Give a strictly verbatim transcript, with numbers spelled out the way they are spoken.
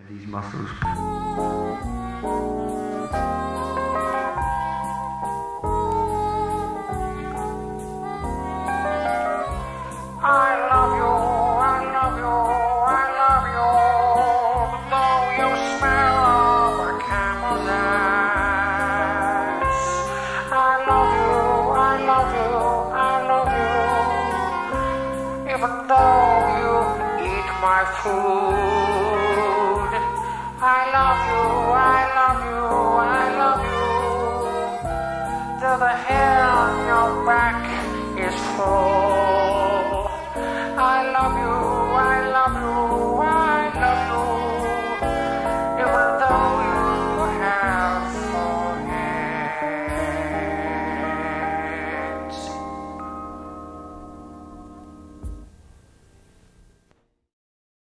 These muscles. I love you, I love you, I love you, though you smell of a camel's ass. I love you, I love you, I love you, even though you eat my food.